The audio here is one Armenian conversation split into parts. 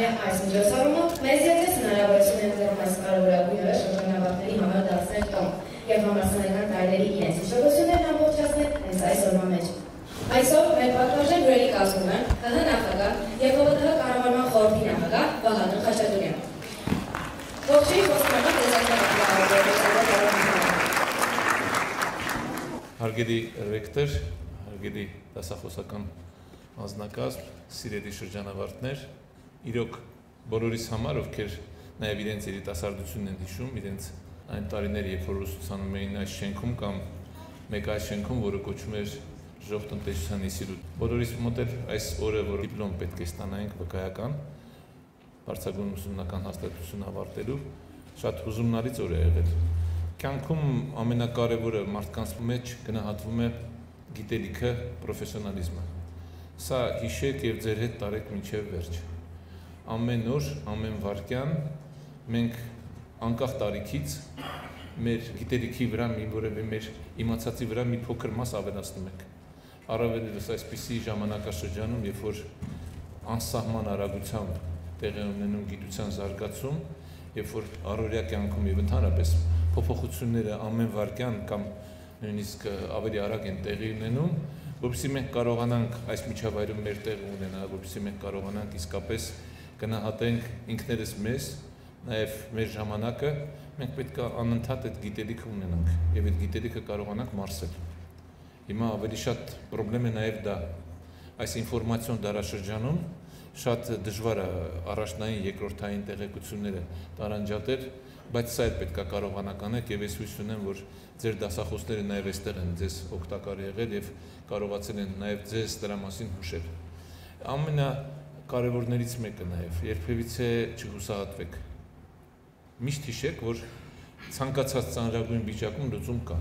այս միջոցառումը մեզ եկես հնարավորություն է ընձեռում այս կարևորագույն օրը շրջանավարտների համար դարձնել տոն և համալսարանական տարիների իրենց հիշողություններն ամբողջացնել հենց այս օրվա մեջ։ Այսօր մեր պատվարժան հյուրերի կազմում են ՀՀ նախագահ և ՀՎՏՀ կառավարման խորհրդի նախագահ Վահագն Խաչատուրյան։ Ողջույն խոսքանակ Հարգելի ռեկտոր, հարգելի դասախոսական անձնակազմ, սիրելի շրջանավարտներ, իրոք բոլորիս համար, ովքեր նաև իրենց երիտասարդությունն են հիշում, իրենց այն տարիները, երբ որ ուսուցանում էին այս շենքում կամ մեկ այլ շենքում, որը կոչվում էր Ժողովրդատնտեսության ինստիտուտ։ Բոլորիս մոտ էլ այս օրը, որ դիպլոմ պետք է ստանայինք վկայական, բարձրագույն ուսումնական հաստատություն ավարտելու, շատ հուզումնալից օր է եղել։ Կյանքում ամենակարևորը մարդկանց մեջ գնահատվում է գիտելիքը, պրոֆեսիոնալիզմը։ Սա հիշեք և ձեր հետ տարեք մինչև վերջ։ Ամեն օր, ամեն վայրկյան մենք անկախ տարիքից մեր գիտելիքի վրա որևէ մեր իմացածի վրա մի փոքր մաս ավելացնում ենք։ Առավելևս այսպիսի ժամանակաշրջանում, երբ որ անսահման արագությամբ տեղի ունենում գիտության զարգացում, երբ որ առօրյա կյանքում և ընդհանրապես փոփոխությունները ամեն վայրկյան կամ նույնիսկ ավելի արագ են տեղի ունենում, որպեսզի մենք կարողանանք այս միջավայրում մեր տեղը ունենալ, որպեսզի մենք կարողանանք իսկապես գնահատենք ինքներս մեզ, նաև մեր ժամանակը, մենք պետք է անընդհատ այդ գիտելիքը ունենանք և այդ գիտելիքը կարողանանք մարսել։ Հիմա ավելի շատ պրոբլեմ է նաև դա, այս ինֆորմացիոն դարաշրջանում շատ դժվար է առաջնային երկրորդային տեղեկությունները տարանջատել, բայց սա էլ պետք է կարողանաք անել և ես հույս ունեմ, որ ձեր դասախոսները նաև այստեղ են ձեզ օգտակար եղել և կարողացել են նաև ձեզ դրա մասին հուշել։ Ամենակարևորներից մեկը նաև երբևիցե չհուսահատվեք։ Միշտ հիշեք, որ ցանկացած ծանրագույն վիճակում լուծում կա։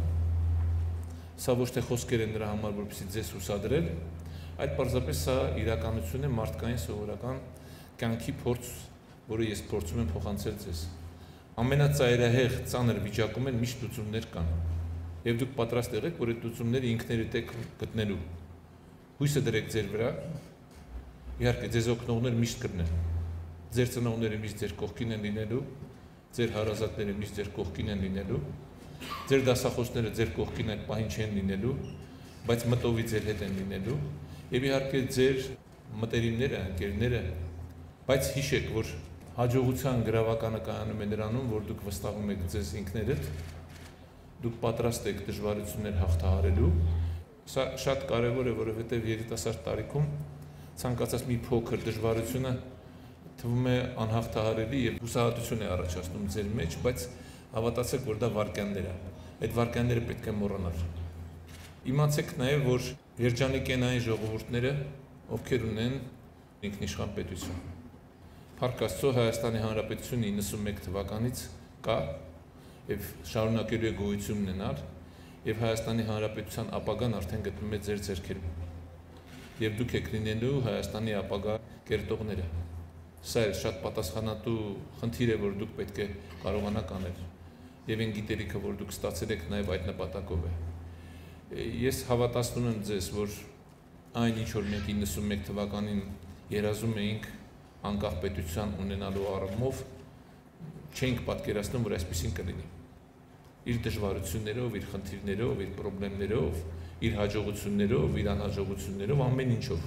Սա ոչ թե խոսքեր են նրա համար, որպեսզի ձեզ հուսադրել, այլ պարզապես սա իրականություն է, մարդկային սովորական կյանքի փորձ, որը ես փորձում եմ փոխանցել ձեզ։ Ամենածայրահեղ ծանր վիճակում էլ միշտ լուծումներ կան։ Եվ դուք պատրաստ եղեք, որ այդ լուծումները ինքներդ եք գտնելու։ Հույսը դրեք ձեր վրա, իհարկե ձեզ օգնողներ միշտ կգտնեն։ Ձեր ծնողները միշտ ձեր կողքին են լինելու, ձեր հարազատները միշտ ձեր կողքին են լինելու, ձեր դասախոսները ձեր կողքին այդ պահին չեն լինելու, բայց մտովի ձեր հետ են լինելու, և իհարկե ձեր մտերիմները, ընկերները, բայց հիշեք, որ հաջողության գրավականը կայանում է նրանում, որ դուք վստահում եք ձեզ ինքներդ, դուք պատրաստ եք դժվարություններ հաղթահարելու։ Սա շատ կարևոր է, որովհետև երիտասարդ տարիքում ցանկացած մի փոքր դժվարությունը թվում է անհաղթահարելի և հուսահատություն է առաջացնում ձեր մեջ, բայց հավատացեք, որ դա վայրկյաններ է։ Այդ վայրկյանները պետք է մոռանալ։ Իմացեք նաև, որ երջանիկ են այն ժողովուրդները, ովքեր ունեն ինքնիշխան պետություն։ Փառք Աստծո, Հայաստանի Հանրապետությունը 91 թվականից կա և շարունակելու է գոյություն ունենալ, և Հայաստանի Հանրապետության ապագան արդեն գտնվում է ձեր ձեռքերում։ Եվ դուք եք լինելու Հայաստանի ապագա կերտողները։ Սա էլ շատ պատասխանատու խնդիր է, որ դուք պետք է կարողանաք անել։ Եվ այն գիտելիքը, որ դուք ստացել եք, նաև այդ նպատակով է։ Ես հավատացնում եմ ձեզ, որ այն ինչ որ մենք 91 թվականին երազում էինք անկախ պետության ունենալու առումով, չենք պատկերացնում, որ այսպիսին կլինի։ Իր դժվարություններով, իր խնդիրներով, իր պրոբլեմներով, իր հաջողություններով, իր անհաջողություններով, ամեն ինչով։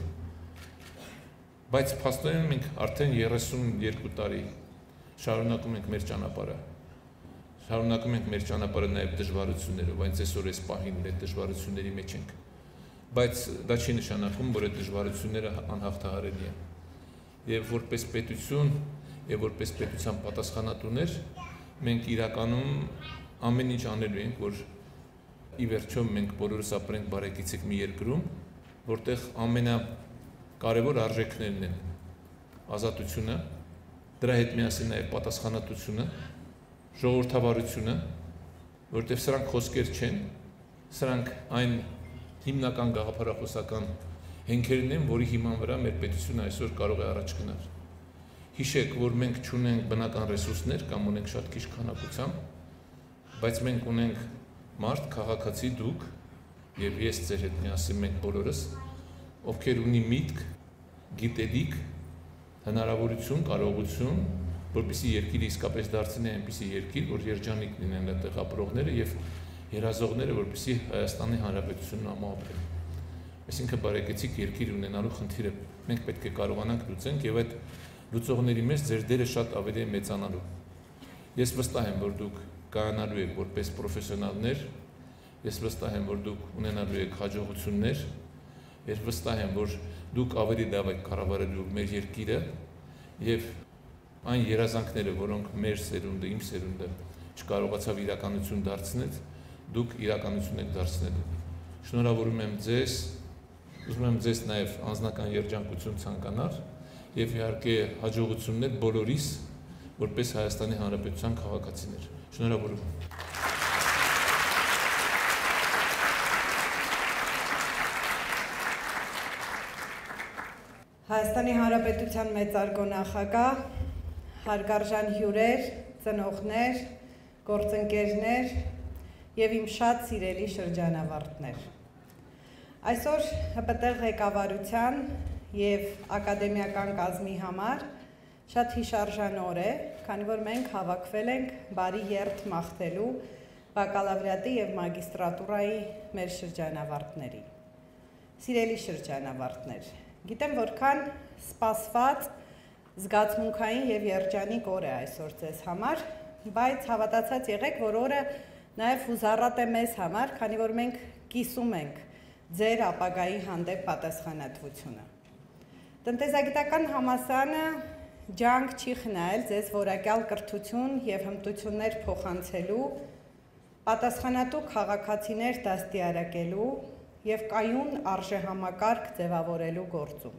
Բայց փաստորեն մենք արդեն 32 տարի շարունակում ենք մեր ճանապարհը։ Շարունակում ենք մեր ճանապարհը նաև դժվարություններով, այնց այսօր այս պահին այդ դժվարությունների մեջ ենք։ Բայց դա չի նշանակում, որ այդ դժվարությունները անհաղթահարելի են։ Եվ որպես պետություն, և որպես պետության պատասխանատուներ, մենք իրականում ամեն ինչ անելու ենք, որ ի վերջո մենք բոլորս ապրենք բարեկեցիկ մի երկրում, որտեղ ամենակարևոր արժեքներն են ազատությունը, դրա հետ միասին նաև պատասխանատվությունը, ժողովրդավարությունը, որտեղ սրանք խոսքեր չեն, սրանք այն հիմնական գաղափարախոսական հենքերն են, որի հիման վրա մեր պետությունը այսօր կարող է առաջ գնալ։ Հիշեք, որ մենք չունենք բնական ռեսուրսներ կամ ունենք շատ քիչ քանակությամբ, բայց մենք ունենք մարդ, քաղաքացի, դուք և ես ձեր հետ միասին մենք բոլորս, ովքեր ունի միտք, գիտելիք, հնարավորություն, կարողություն, որպեսզի երկիրը իսկապես դարձնի այնպիսի երկիր, որ երջանիկ լինեն այդտեղ ապրողները եւ երազողները, որպեսզի Հայաստանի Հանրապետությունն ամոհապեն։ Այսինքն բարեկեցիկ երկիր ունենալու խնդիրը մենք պետք է կարողանանք լուծենք եւ այդ լուծողների մեջ ձեր դերը շատ ավելի է մեծանալու։ Ես վստահ եմ, որ դուք կայանալու եք որպես պրոֆեսիոնալներ, ես վստահ եմ, որ դուք ունենալու եք հաջողություններ, ես վստահ եմ, որ դուք ավելի լավ եք կառավարելու մեր երկիրը եւ այն երազանքները, որոնք մեր սերունդը, իմ սերունդը չկարողացավ իրականություն դարձնել, դուք իրականություն եք դարձնելու։ Շնորհավորում եմ ձեզ, ուզում եմ ձեզ նաև անձնական երջանկություն ցանկանալ եւ իհարկե հաջողություններ բոլորիս, որպես Հայաստանի Հանրապետության քաղաքացիներ։ Շնորհավորում եմ։ Հայաստանի Հանրապետության մեծարգո նախագահ, հարգարժան հյուրեր, ծնողներ, գործընկերներ եւ իմ շատ սիրելի շրջանավարտներ։ Այսօր ՀՊՏ ղեկավարության եւ ակադեմիական կազմի համար շատ հիշարժան օր է, քանի որ մենք հավաքվել ենք բարի երթ մաղթելու բակալավրիատի եւ մագիստրատուրայի մեր շրջանավարտների։ Սիրելի շրջանավարտներ, գիտեմ որքան սպասված, զգացմունքային եւ երջանիկ օր է այսօր ձեզ համար, բայց հավատացած եղեք, որ օրը նաեւ հուզառատ է մեզ համար, քանի որ մենք կիսում ենք ձեր ապագայի հանդեպ պատասխանատվությունը։ Տնտեսագիտական համալսարանը ջանք չի խնայել ձեզ որակյալ կրթություն եւ հմտություններ փոխանցելու, պատասխանատու քաղաքացիներ դաստիարակելու եւ կայուն արժեհամակարգ ձևավորելու գործում։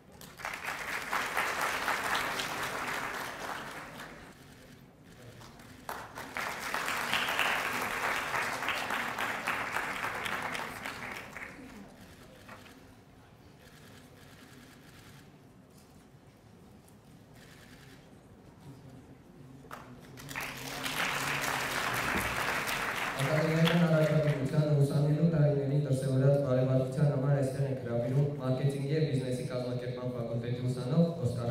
Ակադեմիական առաքելության ուսանելու տարիներին դրսևորած բարեվարկության համար այստեղ ենք հրավիրում մարքեթինգի և բիզնեսի կազմակերպման ֆակուլտետի ուսանող Օսկար